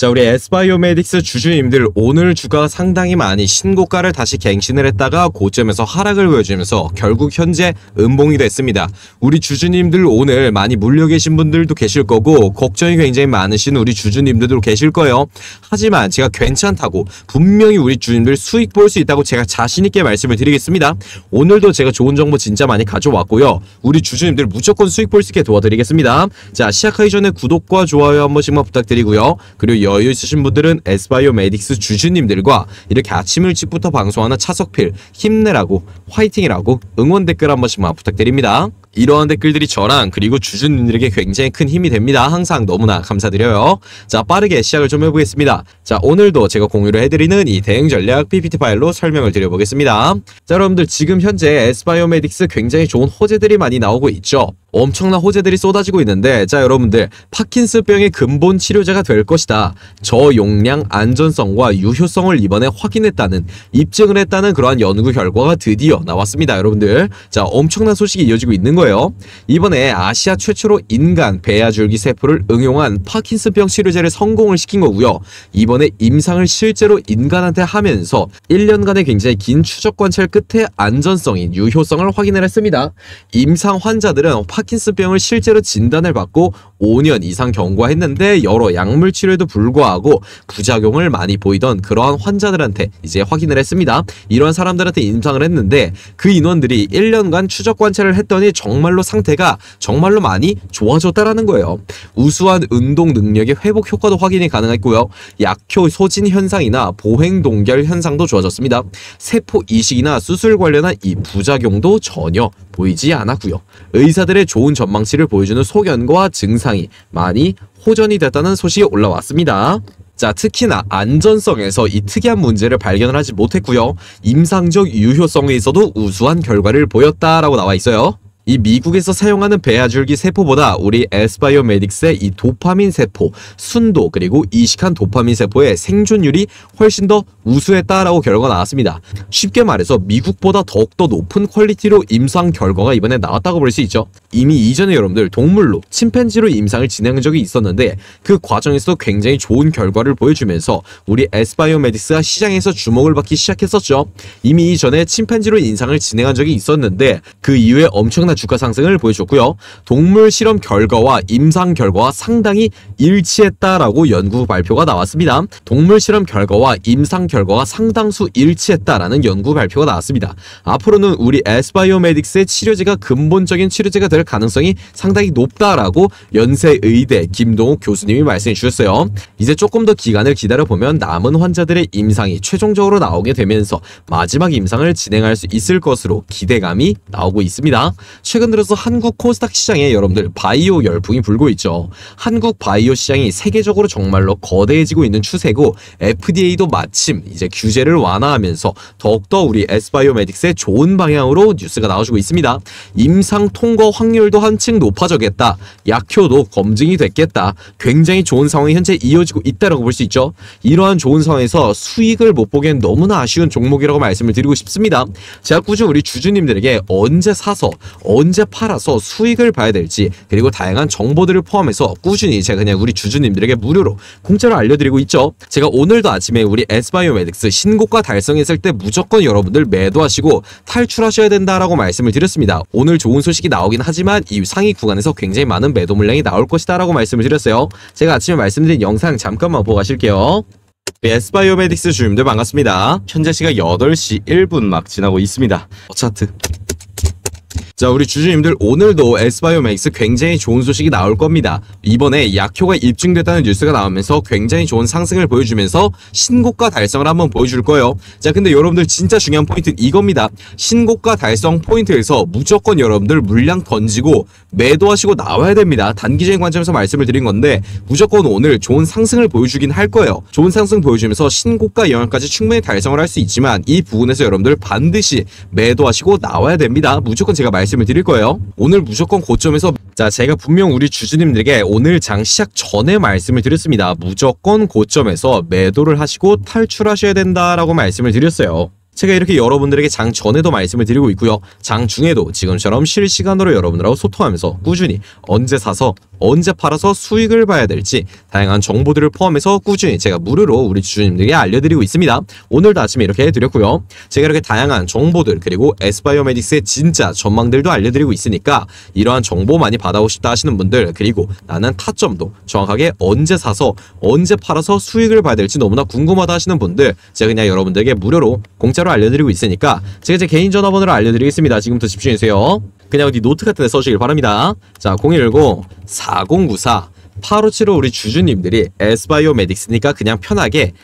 자, 우리 S바이오메딕스 주주님들 오늘 주가가 상당히 많이 신고가를 다시 갱신을 했다가 고점에서 하락을 보여주면서 결국 현재 음봉이 됐습니다. 우리 주주님들 오늘 많이 물려 계신 분들도 계실 거고 걱정이 굉장히 많으신 우리 주주님들도 계실 거예요. 하지만 제가 괜찮다고 분명히 우리 주주님들 수익 볼 수 있다고 제가 자신있게 말씀을 드리겠습니다. 오늘도 제가 좋은 정보 진짜 많이 가져왔고요. 우리 주주님들 무조건 수익 볼 수 있게 도와드리겠습니다. 자, 시작하기 전에 구독과 좋아요 한 번씩만 부탁드리고요. 그리고 여유 있으신 분들은 S바이오메딕스 주주님들과 이렇게 아침 일찍부터 방송하는 차석필 힘내라고 화이팅이라고 응원 댓글 한 번씩만 부탁드립니다. 이러한 댓글들이 저랑 그리고 주주님들에게 굉장히 큰 힘이 됩니다. 항상 너무나 감사드려요. 자, 빠르게 시작을 좀 해보겠습니다. 자, 오늘도 제가 공유를 해드리는 이 대응 전략 PPT 파일로 설명을 드려보겠습니다. 자, 여러분들 지금 현재 S바이오메딕스 굉장히 좋은 호재들이 많이 나오고 있죠. 엄청난 호재들이 쏟아지고 있는데, 자, 여러분들 파킨슨병의 근본 치료제가 될 것이다. 저용량 안전성과 유효성을 이번에 확인했다는, 입증을 했다는 그러한 연구 결과가 드디어 나왔습니다. 여러분들, 자, 엄청난 소식이 이어지고 있는 거예요. 이번에 아시아 최초로 인간 배아줄기 세포를 응용한 파킨슨병 치료제를 성공을 시킨 거고요. 이번에 임상을 실제로 인간한테 하면서 1년간의 굉장히 긴 추적 관찰 끝에 안전성인 유효성을 확인을 했습니다. 임상 환자들은 파킨슨병을 실제로 진단을 받고 5년 이상 경과했는데 여러 약물 치료에도 불구하고 부작용을 많이 보이던 그러한 환자들한테 이제 확인을 했습니다. 이러한 사람들한테 임상을 했는데 그 인원들이 1년간 추적 관찰을 했더니 정말로 상태가 정말로 많이 좋아졌다라는 거예요. 우수한 운동 능력의 회복 효과도 확인이 가능했고요. 약효 소진 현상이나 보행 동결 현상도 좋아졌습니다. 세포 이식이나 수술 관련한 이 부작용도 전혀 보이지 않았고요. 의사들의 좋은 전망치를 보여주는 소견과 증상이 많이 호전이 됐다는 소식이 올라왔습니다. 자, 특히나 안전성에서 이 특이한 문제를 발견을 하지 못했고요. 임상적 유효성에서도 우수한 결과를 보였다라고 나와 있어요. 이 미국에서 사용하는 배아줄기 세포보다 우리 S바이오메딕스의 이 도파민 세포, 순도 그리고 이식한 도파민 세포의 생존율이 훨씬 더 우수했다라고 결과가 나왔습니다. 쉽게 말해서 미국보다 더욱더 높은 퀄리티로 임상 결과가 이번에 나왔다고 볼 수 있죠. 이미 이전에 여러분들 동물로 침팬지로 임상을 진행한 적이 있었는데 그 과정에서 굉장히 좋은 결과를 보여주면서 우리 S바이오메딕스가 시장에서 주목을 받기 시작했었죠. 이미 이전에 침팬지로 임상을 진행한 적이 있었는데 그 이후에 엄청난 주가 상승을 보여줬고요. 동물 실험 결과와 임상 결과와 상당히 일치했다라고 연구 발표가 나왔습니다. 동물 실험 결과와 임상 결과가 상당수 일치했다라는 연구 발표가 나왔습니다. 앞으로는 우리 S바이오메딕스의 치료제가 근본적인 치료제가 될 가능성이 상당히 높다라고 연세의대 김동욱 교수님이 말씀해 주셨어요. 이제 조금 더 기간을 기다려보면 남은 환자들의 임상이 최종적으로 나오게 되면서 마지막 임상을 진행할 수 있을 것으로 기대감이 나오고 있습니다. 최근 들어서 한국 코스닥 시장에 여러분들 바이오 열풍이 불고 있죠. 한국 바이오 시장이 세계적으로 정말로 거대해지고 있는 추세고 FDA도 마침 이제 규제를 완화하면서 더욱더 우리 S바이오메딕스의 좋은 방향으로 뉴스가 나와주고 있습니다. 임상 통과 확률도 한층 높아졌겠다. 약효도 검증이 됐겠다. 굉장히 좋은 상황이 현재 이어지고 있다고 볼 수 있죠. 이러한 좋은 상황에서 수익을 못 보기엔 너무나 아쉬운 종목이라고 말씀을 드리고 싶습니다. 제가 꾸준히 우리 주주님들에게 언제 사서 언제 팔아서 수익을 봐야 될지 그리고 다양한 정보들을 포함해서 꾸준히 제가 그냥 우리 주주님들에게 무료로 공짜로 알려드리고 있죠. 제가 오늘도 아침에 우리 S바이오메딕스 신고가 달성했을 때 무조건 여러분들 매도하시고 탈출하셔야 된다라고 말씀을 드렸습니다. 오늘 좋은 소식이 나오긴 하지만 이 상위 구간에서 굉장히 많은 매도 물량이 나올 것이다 라고 말씀을 드렸어요. 제가 아침에 말씀드린 영상 잠깐만 보고 가실게요. S바이오메딕스 주주님들 반갑습니다. 현재 시각 8시 1분 막 지나고 있습니다. 차트. 자, 우리 주주님들 오늘도 S바이오메딕스 굉장히 좋은 소식이 나올 겁니다. 이번에 약효가 입증됐다는 뉴스가 나오면서 굉장히 좋은 상승을 보여주면서 신고가 달성을 한번 보여줄 거예요. 자, 근데 여러분들 진짜 중요한 포인트는 이겁니다. 신고가 달성 포인트에서 무조건 여러분들 물량 던지고 매도하시고 나와야 됩니다. 단기적인 관점에서 말씀을 드린 건데 무조건 오늘 좋은 상승을 보여주긴 할 거예요. 좋은 상승 보여주면서 신고가 영역까지 충분히 달성을 할 수 있지만 이 부분에서 여러분들 반드시 매도하시고 나와야 됩니다. 무조건 제가 말씀을 드릴 거예요. 오늘 무조건 고점에서 자, 제가 분명 우리 주주님들에게 오늘 장 시작 전에 말씀을 드렸습니다. 무조건 고점에서 매도를 하시고 탈출하셔야 된다라고 말씀을 드렸어요. 제가 이렇게 여러분들에게 장 전에도 말씀을 드리고 있고요. 장 중에도 지금처럼 실시간으로 여러분들하고 소통하면서 꾸준히 언제 사서 언제 팔아서 수익을 봐야 될지 다양한 정보들을 포함해서 꾸준히 제가 무료로 우리 주주님들에게 알려드리고 있습니다. 오늘도 아침에 이렇게 해드렸고요. 제가 이렇게 다양한 정보들 그리고 S바이오메딕스의 진짜 전망들도 알려드리고 있으니까 이러한 정보 많이 받아보고 싶다 하시는 분들, 그리고 나는 타점도 정확하게 언제 사서 언제 팔아서 수익을 봐야 될지 너무나 궁금하다 하시는 분들, 제가 그냥 여러분들에게 무료로 공짜로 알려드리고 있으니까 제가 제 개인 전화번호를 알려드리겠습니다. 지금부터 집중해주세요. 그냥 어디 노트 같은 데 써주길 바랍니다. 자, 010-4094-8575 우리 주주님들이 S바이오메딕스니까 그냥 편하게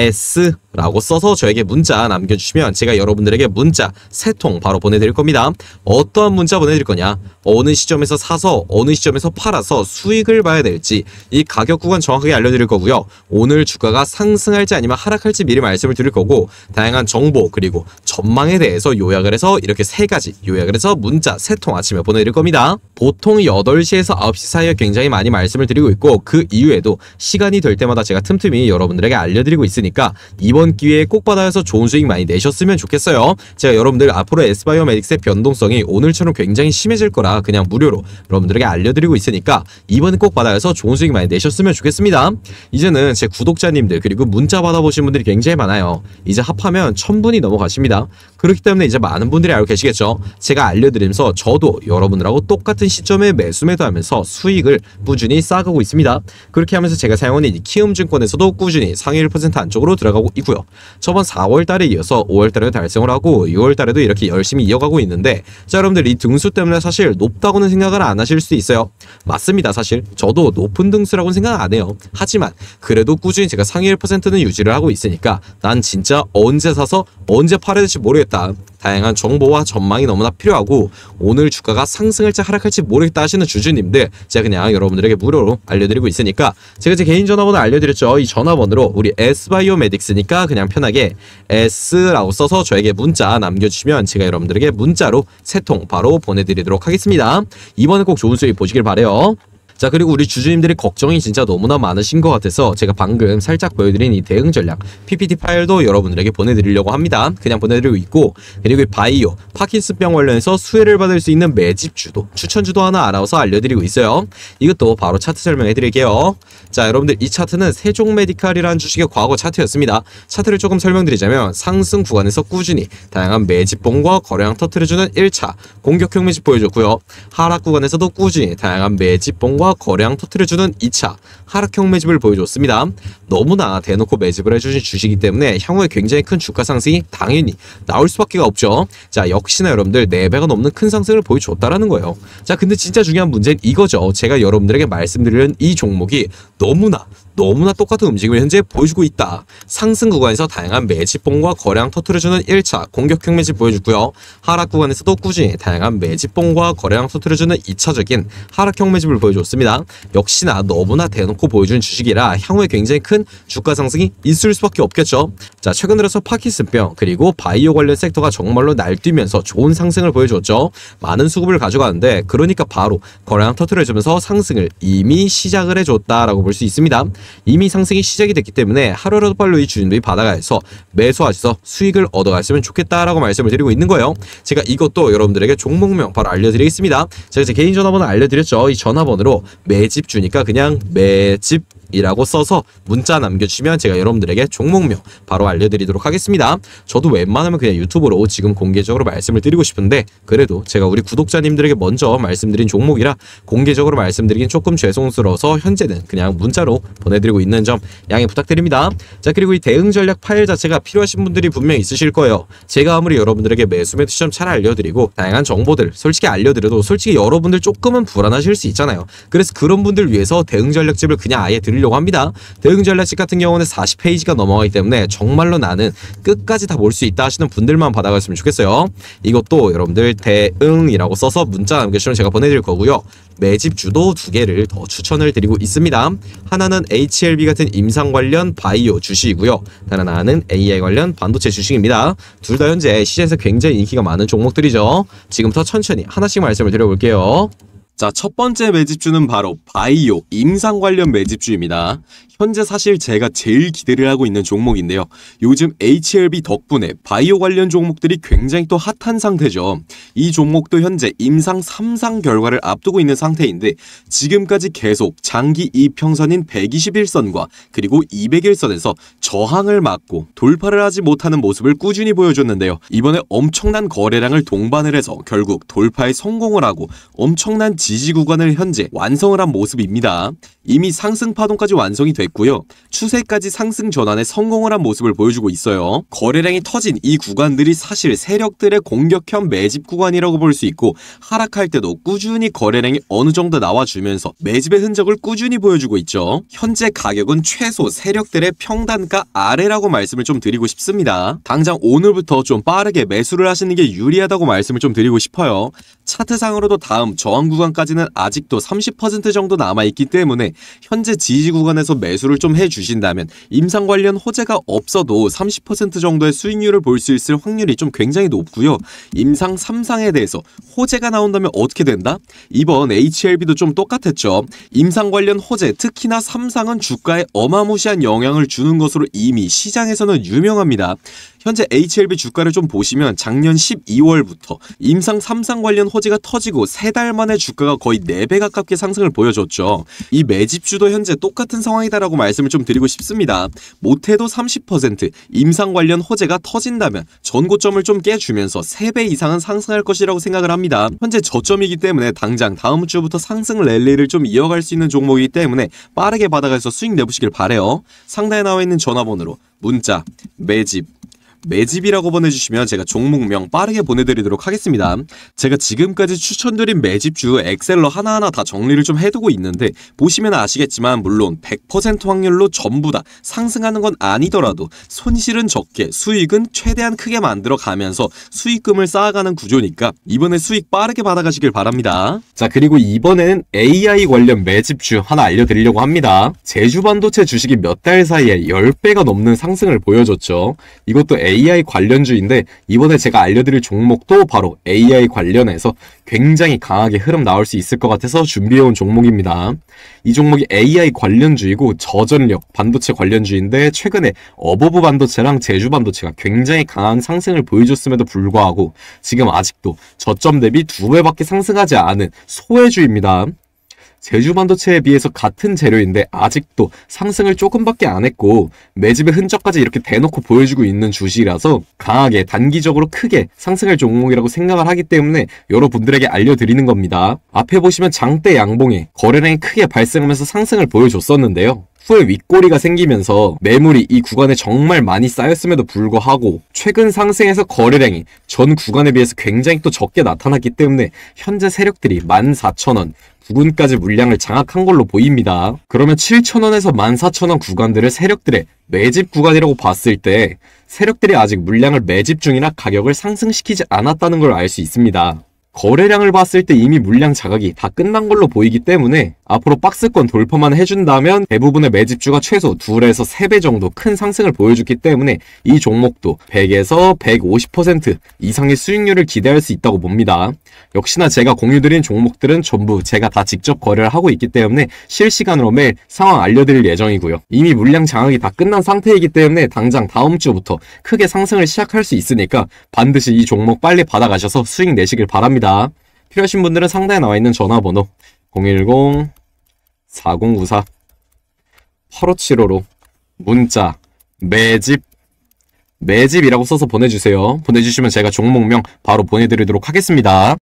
S라고 써서 저에게 문자 남겨주시면 제가 여러분들에게 문자 3통 바로 보내드릴 겁니다. 어떠한 문자 보내드릴 거냐, 어느 시점에서 사서 어느 시점에서 팔아서 수익을 봐야 될지 이 가격 구간 정확하게 알려드릴 거고요. 오늘 주가가 상승할지 아니면 하락할지 미리 말씀을 드릴 거고, 다양한 정보 그리고 전망에 대해서 요약을 해서 이렇게 3가지 요약을 해서 문자 3통 아침에 보내드릴 겁니다. 보통 8시에서 9시 사이에 굉장히 많이 말씀을 드리고 있고, 그 이후에도 시간이 될 때마다 제가 틈틈이 여러분들에게 알려드리고 있으니까 이번 기회에 꼭 받아서 좋은 수익 많이 내셨으면 좋겠어요. 제가 여러분들 앞으로 S바이오메딕스의 변동성이 오늘처럼 굉장히 심해질 거라 그냥 무료로 여러분들에게 알려드리고 있으니까 이번에 꼭 받아서 좋은 수익 많이 내셨으면 좋겠습니다. 이제는 제 구독자님들 그리고 문자 받아보신 분들이 굉장히 많아요. 이제 합하면 1000분이 넘어가십니다. 그렇기 때문에 이제 많은 분들이 알고 계시겠죠. 제가 알려드리면서 저도 여러분들하고 똑같은 시점에 매수매도하면서 수익을 꾸준히 쌓아가고 있습니다. 그렇게 하면서 제가 사용하는 이 키움증권에서도 꾸준히 상위 1% 안쪽으로 들어가고 있고요. 저번 4월달에 이어서 5월달에 달성을 하고 6월달에도 이렇게 열심히 이어가고 있는데, 자, 여러분들 이 등수 때문에 사실 높다고는 생각을 안 하실 수도 있어요. 맞습니다. 사실 저도 높은 등수라고는 생각 안 해요. 하지만 그래도 꾸준히 제가 상위 1%는 유지를 하고 있으니까 난 진짜 언제 사서 언제 팔아야 될지 모르겠다, 다양한 정보와 전망이 너무나 필요하고 오늘 주가가 상승할지 하락할지 모르겠다 하시는 주주님들, 제가 그냥 여러분들에게 무료로 알려드리고 있으니까 제가 제 개인 전화번호 알려드렸죠. 이 전화번호로 우리 S바이오메딕스니까 그냥 편하게 S라고 써서 저에게 문자 남겨주시면 제가 여러분들에게 문자로 3통 바로 보내드리도록 하겠습니다. 이번에 꼭 좋은 수익 보시길 바래요. 자, 그리고 우리 주주님들이 걱정이 진짜 너무나 많으신 것 같아서 제가 방금 살짝 보여드린 이 대응 전략 PPT 파일도 여러분들에게 보내드리려고 합니다. 그냥 보내드리고 있고, 그리고 이 바이오 파킨슨병 관련해서 수혜를 받을 수 있는 매집주도 추천주도 하나 알아서 알려드리고 있어요. 이것도 바로 차트 설명해드릴게요. 자, 여러분들 이 차트는 세종메디칼이라는 주식의 과거 차트였습니다. 차트를 조금 설명드리자면 상승 구간에서 꾸준히 다양한 매집봉과 거래량 터트려주는 1차 공격형 매집 보여줬고요. 하락 구간에서도 꾸준히 다양한 매집봉과 거래량 터트려주는 2차 하락형 매집을 보여줬습니다. 너무나 대놓고 매집을 해주신 주식이기 때문에 향후에 굉장히 큰 주가 상승이 당연히 나올 수밖에 없죠. 자, 역시나 여러분들 4배가 넘는 큰 상승을 보여줬다라는 거예요. 자, 근데 진짜 중요한 문제는 이거죠. 제가 여러분들에게 말씀드리는 이 종목이 너무나 똑같은 움직임을 현재 보여주고 있다. 상승 구간에서 다양한 매집봉과 거래량 터트려주는 1차 공격형 매집 보여주고요. 하락 구간에서도 꾸준히 다양한 매집봉과 거래량 터트려주는 2차적인 하락형 매집을 보여줬습니다. 역시나 너무나 대놓고 보여준 주식이라 향후에 굉장히 큰 주가 상승이 있을 수밖에 없겠죠. 자, 최근 들어서 파킨슨병 그리고 바이오 관련 섹터가 정말로 날뛰면서 좋은 상승을 보여줬죠. 많은 수급을 가져가는데, 그러니까 바로 거래량 터트려주면서 상승을 이미 시작을 해줬다라고 볼 수 있습니다. 이미 상승이 시작이 됐기 때문에 하루라도 빨리 이 주인들이 바닥에서 매수하셔서 수익을 얻어갔으면 좋겠다라고 말씀을 드리고 있는 거예요. 제가 이것도 여러분들에게 종목명 바로 알려드리겠습니다. 제가 제 개인 전화번호 알려드렸죠. 이 전화번호로 매집 주니까 그냥 매집 이라고 써서 문자 남겨주시면 제가 여러분들에게 종목명 바로 알려드리도록 하겠습니다. 저도 웬만하면 그냥 유튜브로 지금 공개적으로 말씀을 드리고 싶은데, 그래도 제가 우리 구독자님들에게 먼저 말씀드린 종목이라 공개적으로 말씀드리긴 조금 죄송스러워서 현재는 그냥 문자로 보내드리고 있는 점 양해 부탁드립니다. 자, 그리고 이 대응 전략 파일 자체가 필요하신 분들이 분명히 있으실 거예요. 제가 아무리 여러분들에게 매수 매도 시점 잘 알려드리고 다양한 정보들 솔직히 알려드려도 솔직히 여러분들 조금은 불안하실 수 있잖아요. 그래서 그런 분들 위해서 대응 전략집을 그냥 아예 드리려고 합니다. 대응 전략집 같은 경우는 40페이지가 넘어가기 때문에 정말로 나는 끝까지 다 볼 수 있다 하시는 분들만 받아갔으면 좋겠어요. 이것도 여러분들 대응이라고 써서 문자 남겨주시면 제가 보내드릴 거고요. 매집 주도 2개를 더 추천을 드리고 있습니다. 하나는 HLB 같은 임상 관련 바이오 주식이고요. 다른 하나는 AI 관련 반도체 주식입니다. 둘 다 현재 시장에서 굉장히 인기가 많은 종목들이죠. 지금부터 천천히 하나씩 말씀을 드려볼게요. 자, 첫 번째 매집주는 바로 바이오 임상 관련 매집주입니다. 현재 사실 제가 제일 기대를 하고 있는 종목인데요. 요즘 HLB 덕분에 바이오 관련 종목들이 굉장히 또 핫한 상태죠. 이 종목도 현재 임상 3상 결과를 앞두고 있는 상태인데 지금까지 계속 장기 이평선인 121선과 그리고 200일선에서 저항을 맞고 돌파를 하지 못하는 모습을 꾸준히 보여줬는데요. 이번에 엄청난 거래량을 동반을 해서 결국 돌파에 성공을 하고 엄청난 지지 구간을 현재 완성을 한 모습입니다. 이미 상승 파동까지 완성이 됐고요. 추세까지 상승 전환에 성공을 한 모습을 보여주고 있어요. 거래량이 터진 이 구간들이 사실 세력들의 공격형 매집 구간이라고 볼 수 있고 하락할 때도 꾸준히 거래량이 어느 정도 나와주면서 매집의 흔적을 꾸준히 보여주고 있죠. 현재 가격은 최소 세력들의 평단가 아래라고 말씀을 좀 드리고 싶습니다. 당장 오늘부터 좀 빠르게 매수를 하시는 게 유리하다고 말씀을 좀 드리고 싶어요. 차트상으로도 다음 저항 구간까지는 아직도 30% 정도 남아있기 때문에 현재 지지 구간에서 매수를 좀 해주신다면 임상 관련 호재가 없어도 30% 정도의 수익률을 볼 수 있을 확률이 좀 굉장히 높고요. 임상 3상에 대해서 호재가 나온다면 어떻게 된다? 이번 HLB도 좀 똑같았죠. 임상 관련 호재, 특히나 3상은 주가에 어마무시한 영향을 주는 것으로 이미 시장에서는 유명합니다. 현재 HLB 주가를 좀 보시면 작년 12월부터 임상 3상 관련 호재가 터지고 3달 만에 주가가 거의 4배 가깝게 상승을 보여줬죠. 이 매집주도 현재 똑같은 상황이다라고 말씀을 좀 드리고 싶습니다. 못해도 30% 임상 관련 호재가 터진다면 전고점을 좀 깨주면서 3배 이상은 상승할 것이라고 생각을 합니다. 현재 저점이기 때문에 당장 다음 주부터 상승 랠리를 좀 이어갈 수 있는 종목이기 때문에 빠르게 받아가서 수익 내보시길 바래요. 상단에 나와 있는 전화번호로 문자, 매집이라고 보내주시면 제가 종목명 빠르게 보내드리도록 하겠습니다. 제가 지금까지 추천드린 매집주 엑셀러 하나하나 다 정리를 좀 해두고 있는데 보시면 아시겠지만 물론 100% 확률로 전부 다 상승하는 건 아니더라도 손실은 적게 수익은 최대한 크게 만들어 가면서 수익금을 쌓아가는 구조니까 이번에 수익 빠르게 받아가시길 바랍니다. 자, 그리고 이번에는 AI 관련 매집주 하나 알려드리려고 합니다. 제주반도체 주식이 몇 달 사이에 10배가 넘는 상승을 보여줬죠. 이것도 AI 관련주인데 이번에 제가 알려드릴 종목도 바로 AI 관련해서 굉장히 강하게 흐름 나올 수 있을 것 같아서 준비해온 종목입니다. 이 종목이 AI 관련주이고 저전력 반도체 관련주인데 최근에 어버브 반도체랑 제주 반도체가 굉장히 강한 상승을 보여줬음에도 불구하고 지금 아직도 저점 대비 2배밖에 상승하지 않은 소외주입니다. 제주 반도체에 비해서 같은 재료인데 아직도 상승을 조금밖에 안 했고 매집의 흔적까지 이렇게 대놓고 보여주고 있는 주식이라서 강하게 단기적으로 크게 상승할 종목이라고 생각을 하기 때문에 여러분들에게 알려드리는 겁니다. 앞에 보시면 장대 양봉에 거래량이 크게 발생하면서 상승을 보여줬었는데요. 후에 윗꼬리가 생기면서 매물이 이 구간에 정말 많이 쌓였음에도 불구하고 최근 상승에서 거래량이 전 구간에 비해서 굉장히 또 적게 나타났기 때문에 현재 세력들이 14,000원 부근까지 물량을 장악한 걸로 보입니다. 그러면 7,000원에서 14,000원 구간들을 세력들의 매집 구간이라고 봤을 때 세력들이 아직 물량을 매집 중이나 가격을 상승시키지 않았다는 걸 알 수 있습니다. 거래량을 봤을 때 이미 물량 자각이 다 끝난 걸로 보이기 때문에 앞으로 박스권 돌파만 해준다면 대부분의 매집주가 최소 2에서 3배 정도 큰 상승을 보여줬기 때문에 이 종목도 100에서 150% 이상의 수익률을 기대할 수 있다고 봅니다. 역시나 제가 공유드린 종목들은 전부 제가 다 직접 거래를 하고 있기 때문에 실시간으로 매일 상황 알려드릴 예정이고요. 이미 물량 장악이 다 끝난 상태이기 때문에 당장 다음 주부터 크게 상승을 시작할 수 있으니까 반드시 이 종목 빨리 받아가셔서 수익 내시길 바랍니다. 필요하신 분들은 상단에 나와 있는 전화번호 010-4094-8575로 문자 매집이라고 써서 보내주세요. 보내주시면 제가 종목명 바로 보내드리도록 하겠습니다.